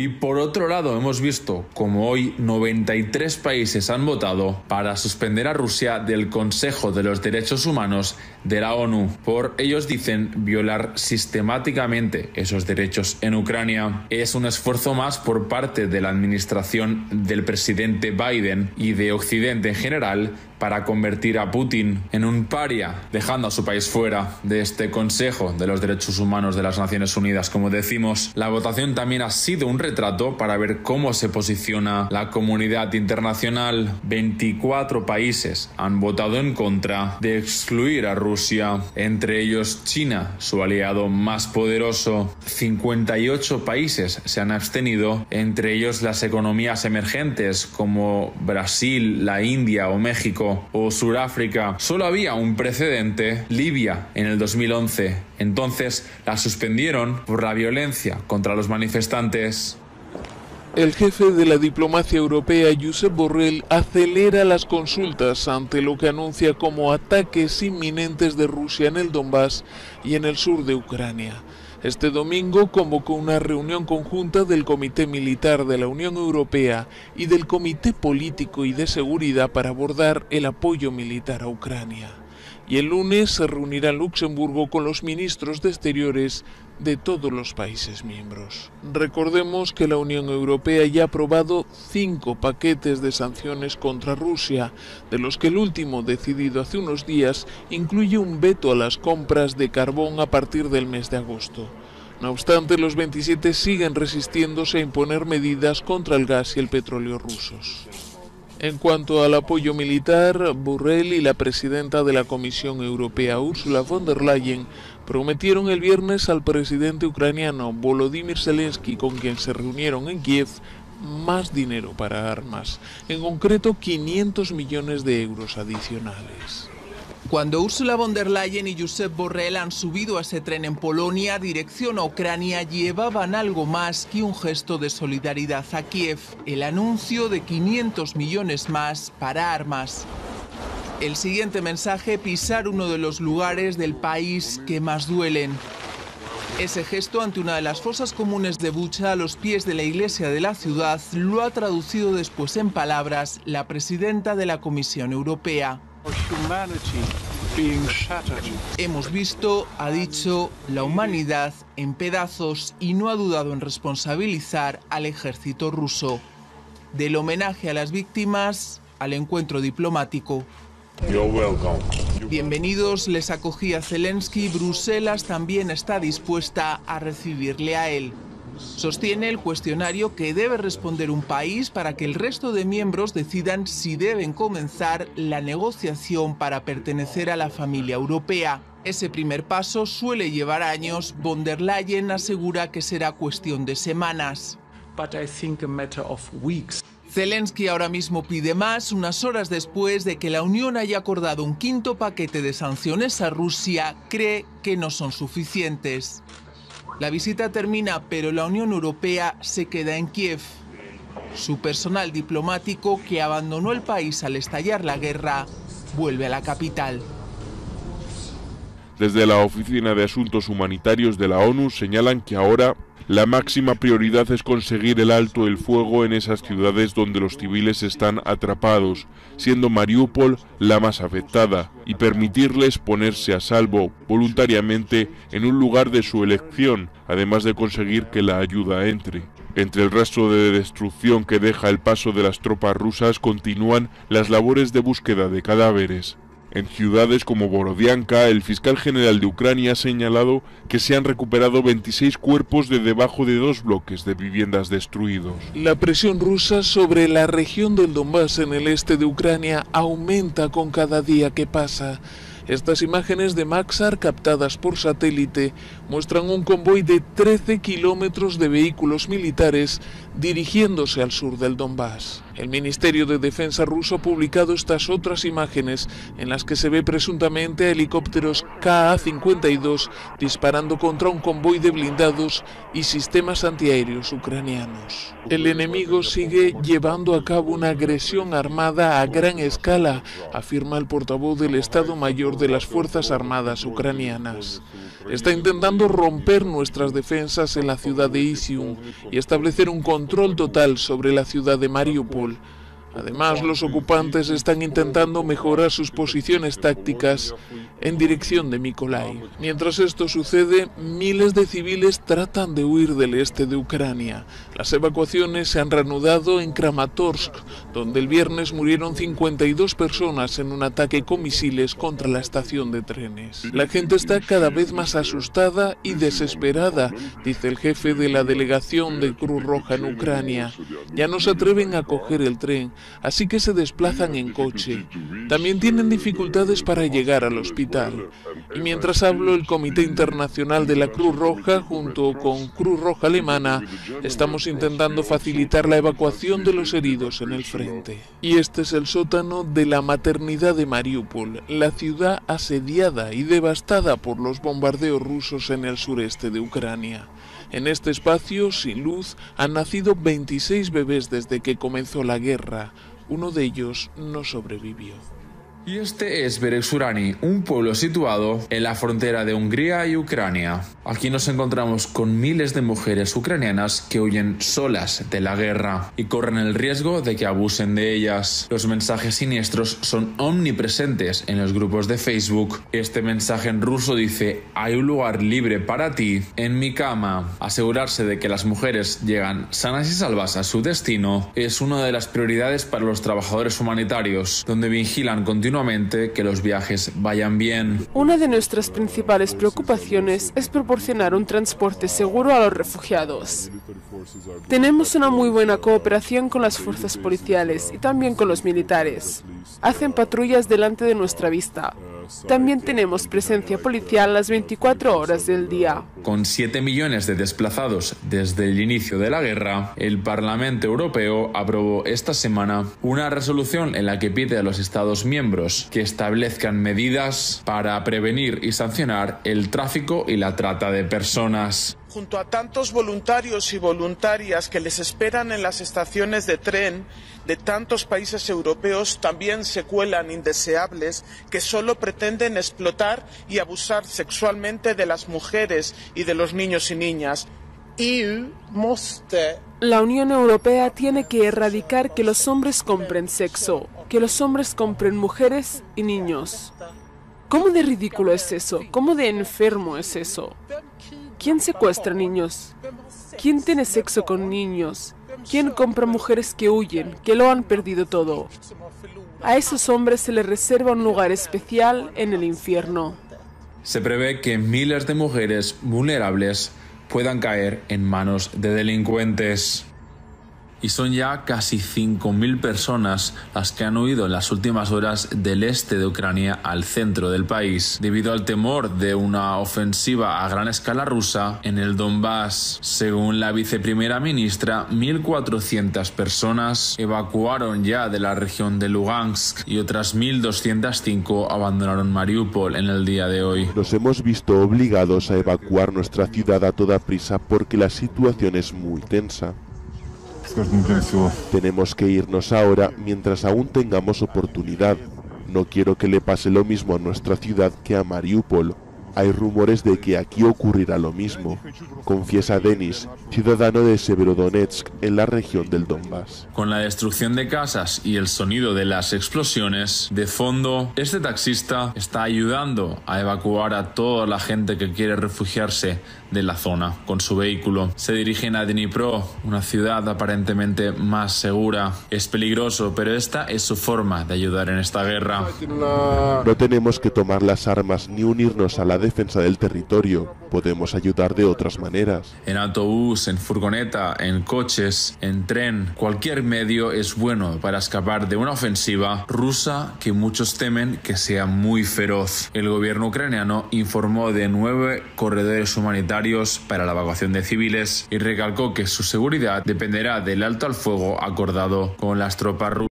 Y por otro lado, hemos visto como hoy 93 países han votado para suspender a Rusia del Consejo de los Derechos Humanos de la ONU por, ellos dicen, violar sistemáticamente esos derechos en Ucrania. Es un esfuerzo más por parte de la administración del presidente Biden y de Occidente en general para convertir a Putin en un paria, dejando a su país fuera de este Consejo de los Derechos Humanos de las Naciones Unidas. Como decimos, la votación también ha sido un retrato para ver cómo se posiciona la comunidad internacional. 24 países han votado en contra de excluir a Rusia, entre ellos China, su aliado más poderoso. 58 países se han abstenido, entre ellos las economías emergentes como Brasil, la India o México o Sudáfrica. Solo había un precedente, Libia, en el 2011. Entonces la suspendieron por la violencia contra los manifestantes. El jefe de la diplomacia europea, Josep Borrell, acelera las consultas ante lo que anuncia como ataques inminentes de Rusia en el Donbass y en el sur de Ucrania. Este domingo convocó una reunión conjunta del Comité Militar de la Unión Europea y del Comité Político y de Seguridad para abordar el apoyo militar a Ucrania. Y el lunes se reunirá en Luxemburgo con los ministros de Exteriores de todos los países miembros. Recordemos que la Unión Europea ya ha aprobado 5 paquetes de sanciones contra Rusia, de los que el último, decidido hace unos días, incluye un veto a las compras de carbón a partir del mes de agosto. No obstante, los 27 siguen resistiéndose a imponer medidas contra el gas y el petróleo rusos. En cuanto al apoyo militar, Borrell y la presidenta de la Comisión Europea, Ursula von der Leyen, prometieron el viernes al presidente ucraniano Volodymyr Zelensky, con quien se reunieron en Kiev, más dinero para armas, en concreto 500 millones de euros adicionales. Cuando Ursula von der Leyen y Josep Borrell han subido a ese tren en Polonia, dirección a Ucrania, llevaban algo más que un gesto de solidaridad a Kiev, el anuncio de 500 millones más para armas. El siguiente mensaje, pisar uno de los lugares del país que más duelen. Ese gesto ante una de las fosas comunes de Bucha a los pies de la iglesia de la ciudad lo ha traducido después en palabras la presidenta de la Comisión Europea. Hemos visto, ha dicho, la humanidad en pedazos y no ha dudado en responsabilizar al ejército ruso. Del homenaje a las víctimas al encuentro diplomático. Bienvenidos, les acogía Zelensky. Bruselas también está dispuesta a recibirle a él. Sostiene el cuestionario que debe responder un país para que el resto de miembros decidan si deben comenzar la negociación para pertenecer a la familia europea. Ese primer paso suele llevar años. Von der Leyen asegura que será cuestión de semanas. Zelensky ahora mismo pide más, unas horas después de que la Unión haya acordado un 5º paquete de sanciones a Rusia, cree que no son suficientes. La visita termina, pero la Unión Europea se queda en Kiev. Su personal diplomático, que abandonó el país al estallar la guerra, vuelve a la capital. Desde la Oficina de Asuntos Humanitarios de la ONU señalan que ahora la máxima prioridad es conseguir el alto el fuego en esas ciudades donde los civiles están atrapados, siendo Mariupol la más afectada, y permitirles ponerse a salvo voluntariamente en un lugar de su elección, además de conseguir que la ayuda entre. Entre el rastro de destrucción que deja el paso de las tropas rusas continúan las labores de búsqueda de cadáveres. En ciudades como Borodianka, el fiscal general de Ucrania ha señalado que se han recuperado 26 cuerpos de debajo de 2 bloques de viviendas destruidos. La presión rusa sobre la región del Donbass en el este de Ucrania aumenta con cada día que pasa. Estas imágenes de Maxar captadas por satélite muestran un convoy de 13 kilómetros de vehículos militares dirigiéndose al sur del Donbass. El Ministerio de Defensa ruso ha publicado estas otras imágenes en las que se ve presuntamente a helicópteros Ka-52 disparando contra un convoy de blindados y sistemas antiaéreos ucranianos. El enemigo sigue llevando a cabo una agresión armada a gran escala, afirma el portavoz del Estado Mayor de las Fuerzas Armadas ucranianas. está intentando romper nuestras defensas en la ciudad de Izium y establecer un control total sobre la ciudad de Mariupol. Además, los ocupantes están intentando mejorar sus posiciones tácticas en dirección de Mykolaiv. Mientras esto sucede, miles de civiles tratan de huir del este de Ucrania. Las evacuaciones se han reanudado en Kramatorsk, donde el viernes murieron 52 personas en un ataque con misiles contra la estación de trenes. La gente está cada vez más asustada y desesperada, dice el jefe de la delegación de Cruz Roja en Ucrania. Ya no se atreven a coger el tren, así que se desplazan en coche. También tienen dificultades para llegar al hospital. Y mientras hablo, el Comité Internacional de la Cruz Roja, junto con Cruz Roja Alemana, estamos intentando facilitar la evacuación de los heridos en el frente. Y este es el sótano de la maternidad de Mariupol, la ciudad asediada y devastada por los bombardeos rusos en el sureste de Ucrania. En este espacio, sin luz, han nacido 26 bebés desde que comenzó la guerra. Uno de ellos no sobrevivió. Y este es Beregsurani, un pueblo situado en la frontera de Hungría y Ucrania. Aquí nos encontramos con miles de mujeres ucranianas que huyen solas de la guerra y corren el riesgo de que abusen de ellas. Los mensajes siniestros son omnipresentes en los grupos de Facebook. Este mensaje en ruso dice: hay un lugar libre para ti en mi cama. Asegurarse de que las mujeres llegan sanas y salvas a su destino es una de las prioridades para los trabajadores humanitarios, donde vigilan continuamente que los viajes vayan bien. Una de nuestras principales preocupaciones es proporcionar un transporte seguro a los refugiados. Tenemos una muy buena cooperación con las fuerzas policiales y también con los militares. Hacen patrullas delante de nuestra vista. También tenemos presencia policial las 24 horas del día. Con 7 millones de desplazados desde el inicio de la guerra, el Parlamento Europeo aprobó esta semana una resolución en la que pide a los Estados miembros que establezcan medidas para prevenir y sancionar el tráfico y la trata de personas. Junto a tantos voluntarios y voluntarias que les esperan en las estaciones de tren de tantos países europeos, también se cuelan indeseables que solo pretenden explotar y abusar sexualmente de las mujeres y de los niños y niñas. La Unión Europea tiene que erradicar que los hombres compren sexo, que los hombres compren mujeres y niños. ¿Cómo de ridículo es eso? ¿Cómo de enfermo es eso? ¿Quién secuestra niños? ¿Quién tiene sexo con niños? ¿Quién compra mujeres que huyen, que lo han perdido todo? A esos hombres se les reserva un lugar especial en el infierno. Se prevé que miles de mujeres vulnerables puedan caer en manos de delincuentes. Y son ya casi 5.000 personas las que han huido en las últimas horas del este de Ucrania al centro del país, debido al temor de una ofensiva a gran escala rusa en el Donbass. Según la viceprimera ministra, 1.400 personas evacuaron ya de la región de Lugansk y otras 1.205 abandonaron Mariupol en el día de hoy. Nos hemos visto obligados a evacuar nuestra ciudad a toda prisa porque la situación es muy tensa. Tenemos que irnos ahora mientras aún tengamos oportunidad. No quiero que le pase lo mismo a nuestra ciudad que a Mariupol. Hay rumores de que aquí ocurrirá lo mismo, confiesa Denis, ciudadano de Severodonetsk en la región del Donbass. Con la destrucción de casas y el sonido de las explosiones de fondo, este taxista está ayudando a evacuar a toda la gente que quiere refugiarse de la zona con su vehículo. Se dirigen a Dnipro, una ciudad aparentemente más segura. Es peligroso, pero esta es su forma de ayudar en esta guerra. No tenemos que tomar las armas ni unirnos a la defensa del territorio. Podemos ayudar de otras maneras. En autobús, en furgoneta, en coches, en tren, cualquier medio es bueno para escapar de una ofensiva rusa que muchos temen que sea muy feroz. El gobierno ucraniano informó de 9 corredores humanitarios para la evacuación de civiles y recalcó que su seguridad dependerá del alto al fuego acordado con las tropas rusas.